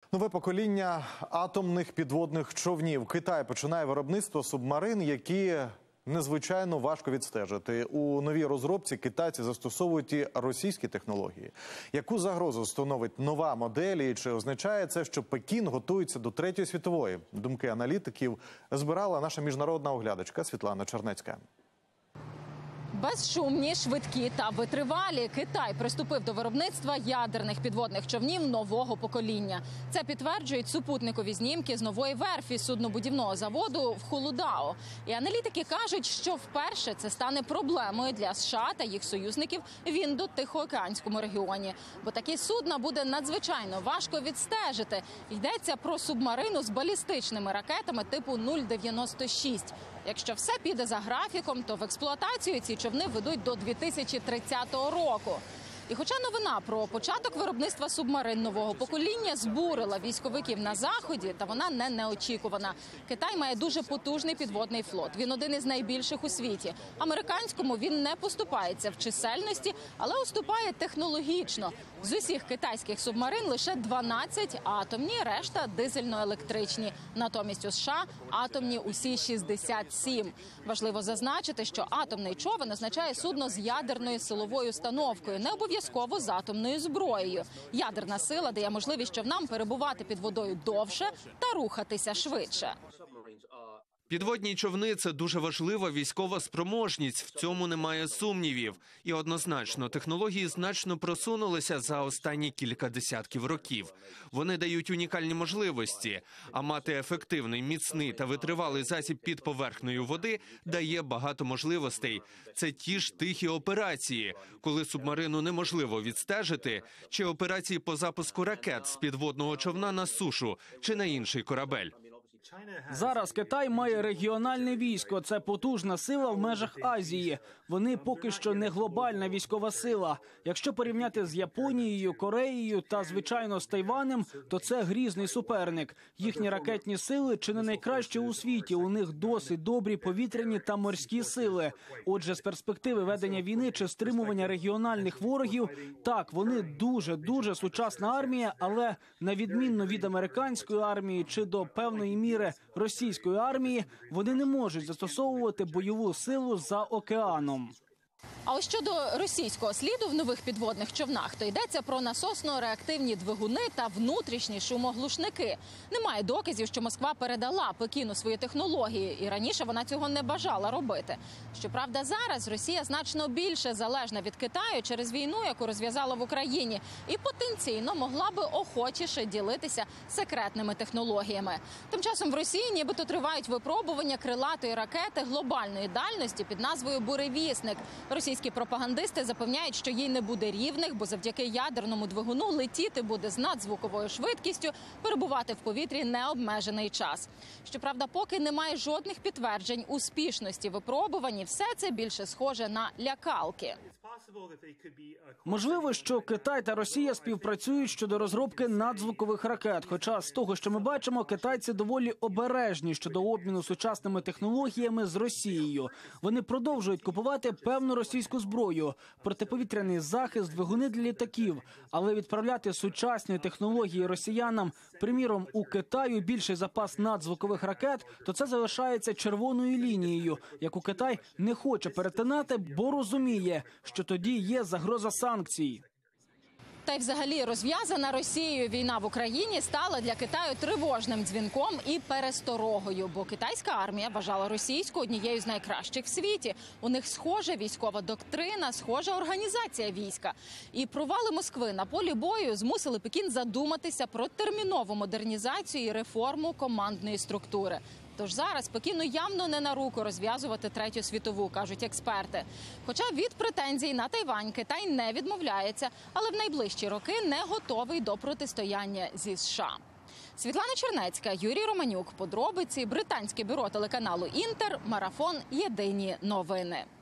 Нове покоління атомних підводних човнів. Китай починає виробництво субмарин, які незвичайно важко відстежити. У новій розробці китайці застосовують і російські технології. Яку загрозу становить нова модель і чи означає це, що Пекін готується до Третьої світової? Думки аналітиків збирала наша міжнародна оглядачка Світлана Чернецька. Безшумні, швидкі та витривалі. Китай приступив до виробництва ядерних підводних човнів нового покоління. Це підтверджують супутникові знімки з нової верфі суднобудівного заводу в Хулудао. І аналітики кажуть, що вперше це стане проблемою для США та їх союзників в Індо-Тихоокеанському регіоні. Бо такі судна буде надзвичайно важко відстежити. Йдеться про субмарину з балістичними ракетами типу 0,96. Якщо все піде за графіком, то в експлуатацію ці човни ведуть до 2030 року. І хоча новина про початок виробництва субмарин нового покоління збурила військовиків на Заході, та вона не неочікувана. Китай має дуже потужний підводний флот. Він один із найбільших у світі. Американському він не поступається в чисельності, але уступає технологічно. З усіх китайських субмарин лише 12 атомні, решта дизельно-електричні. Натомість у США атомні усі 67. Важливо зазначити, що атомний човен означає судно з ядерною силовою установкою, не обов'язково з атомною зброєю. Ядерна сила дає можливість човнам перебувати під водою довше та рухатися швидше. Підводні човни – це дуже важлива військова спроможність, в цьому немає сумнівів. І однозначно, технології значно просунулися за останні кілька десятків років. Вони дають унікальні можливості, а мати ефективний, міцний та витривалий засіб під поверхнею води дає багато можливостей. Це ті ж тихі операції, коли субмарину неможливо відстежити, чи операції по запуску ракет з підводного човна на сушу чи на інший корабель. Зараз Китай має регіональне військо. Це потужна сила в межах Азії. Вони поки що не глобальна військова сила. Якщо порівняти з Японією, Кореєю та, звичайно, з Тайванем, то це грізний суперник. Їхні ракетні сили чи не найкращі у світі. У них досить добрі повітряні та морські сили. Отже, з перспективи ведення війни чи стримування регіональних ворогів, так, вони дуже сучасна армія, але на відмінно від американської армії чи до певної міри російської армії, вони не можуть застосовувати бойову силу за океаном. А ось щодо російського сліду в нових підводних човнах, то йдеться про насосно-реактивні двигуни та внутрішні шумоглушники. Немає доказів, що Москва передала Пекіну свої технології, і раніше вона цього не бажала робити. Щоправда, зараз Росія значно більше залежна від Китаю через війну, яку розв'язала в Україні, і потенційно могла би охочіше ділитися секретними технологіями. Тим часом в Росії нібито тривають випробування крилатої ракети глобальної дальності під назвою «Буревісник». Російські пропагандисти запевняють, що їй не буде рівних, бо завдяки ядерному двигуну летіти буде з надзвуковою швидкістю, перебувати в повітрі необмежений час. Щоправда, поки немає жодних підтверджень успішності випробувань, все це більше схоже на лякалки. Можливо, що Китай та Росія співпрацюють щодо розробки надзвукових ракет. Хоча з того, що ми бачимо, китайці доволі обережні щодо обміну сучасними технологіями з Росією. Вони продовжують купувати певну російську зброю, протиповітряний захист, двигуни для літаків. Але відправляти сучасні технології росіянам, приміром, у Китаю більший запас надзвукових ракет, то це залишається червоною лінією, яку Китай не хоче перетинати, бо розуміє, що тоді є загроза санкцій. Та й взагалі розв'язана Росією війна в Україні стала для Китаю тривожним дзвінком і пересторогою, бо китайська армія вважала російську однією з найкращих в світі. У них схожа військова доктрина, схожа організація війська. І провали Москви на полі бою змусили Пекін задуматися про термінову модернізацію і реформу командної структури. Тож зараз Пекіну явно не на руку розв'язувати Третю світову, кажуть експерти. Хоча від претензій на Тайвань Китай не відмовляється, але в найближчі роки не готовий до протистояння зі США. Світлана Чернецька, Юрій Романюк. Подробиці. Британське бюро телеканалу «Інтер». Марафон. Єдині новини.